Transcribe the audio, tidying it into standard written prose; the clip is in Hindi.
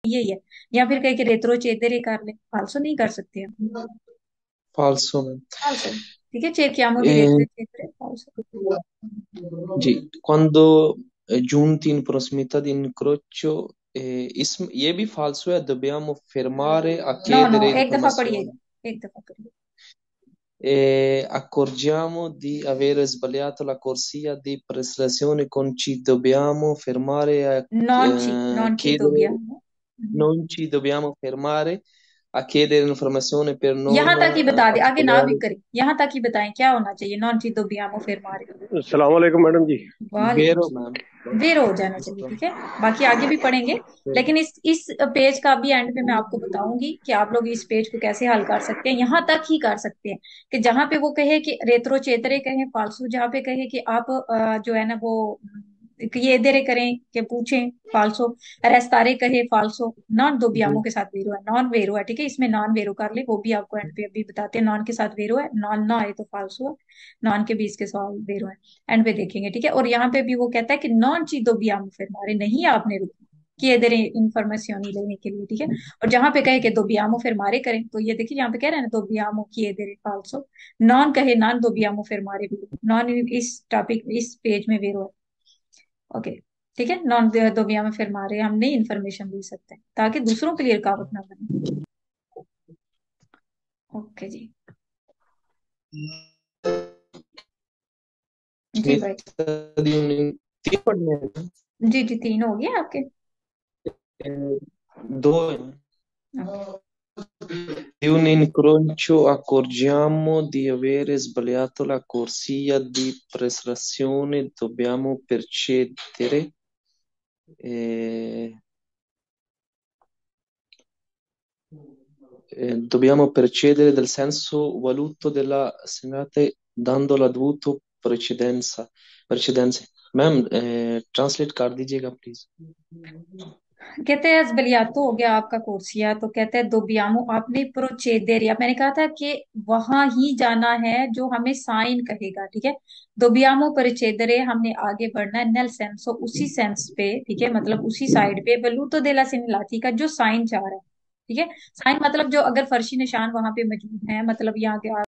यही है। या फिर कहे कि retrocedere कर ले, फाल्सो नहीं कर सकते हम। falso ma'am. फाल्सो। ठीक है, cerchiamo di Eh, retrocedere, फाल्सो। quando giunti in prossimità di incrocio, ये भी falso है, dobbiamo fermare a नो नो, chiedere एक दफा informazioni. पढ़िएगा, एक दफा पढ़िए। Accorgiamo di avere sbagliato la corsia di prestazione con ci dobbiamo fermare a नॉन ची chiedere, dobbiamo। non ci dobbiamo fermare a chiedere informazione per non यहाँ तक ही बता दे, आगे ना भी accumulare. करें, यहाँ तक ही बताएं क्या होना चाहिए, नॉन ची dobbiamo fermare। अस्सलाम वालेकुम मैडम जी। वालेकुम Vero, सलाम। मैम? वेरो हो जाना चाहिए, ठीक है। बाकी आगे भी पढ़ेंगे, लेकिन इस पेज का भी एंड पे मैं आपको बताऊंगी कि आप लोग इस पेज को कैसे हल कर सकते हैं। यहाँ तक ही कर सकते हैं कि जहां पे वो कहे कि रेत्रो चेतरे कहे फाल्सो, जहाँ पे कहे कि आप जो है ना वो ये देरे करें कि पूछें, फाल्सो। रेस्तारे कहे फाल्सो। नॉन दोबियामो जी। के साथ वेरो है, नॉन वेरो है, ठीक है। इसमें नॉन वेरो कर ले, वो भी आपको एंड पे अभी बताते हैं। नॉन के साथ वेरो है, नॉन ना आए तो फाल्सो है, नॉन के भी इसके साथ वेरो है। एंड पे देखेंगे, ठीक है। और यहाँ पे भी वो कहता है कि नॉन ची दोबियामो फर्मारे, नहीं आपने रुकना किए दे इंफॉर्मेशन लेने के लिए, ठीक है। और जहां पे कहे कि दोबियामो फर्मारे करें, तो ये देखिए यहाँ पे कह रहे हैं ना, दोबियामो किए दे फाल्सो। नॉन कहे नॉन दोबियामो फर्मारे भी, नॉन इस टॉपिक इस पेज में वेरो है। ओके, ठीक है। नॉन दोबियामो फर्मारे हम नहीं इंफॉर्मेशन दे सकते ताकि दूसरों के लिए रुकावट ना बने। ओके जी। जी भाई। तीन पढ़ने हैं। जी जी, तीन हो गए आपके। Eh, due. Okay. Di un incrocio accorgiamo di avere sbagliato la corsia di prestazione, eh, dobbiamo procedere del senso voluto della segnate dando la dovuta precedenza. Ma'am translate कर दीजिएगा प्लीज। कहते हैं अस्बलियातो हो गया आपका कोर्सिया, तो कहते हैं दोबियामो आपने प्रोचेदेरिया, मैंने कहा था कि वहां ही जाना है जो हमें साइन कहेगा, ठीक है। दोबियामो परिचेदरे हमने आगे बढ़ना है नेल सेंसो, उसी सेंस पे, ठीक है, मतलब उसी साइड पे वलूतो देला सिमिलाती का जो साइन चाह रहा है, ठीक है। साइन मतलब जो अगर फर्शी निशान वहां पे मौजूद है, मतलब यहाँ के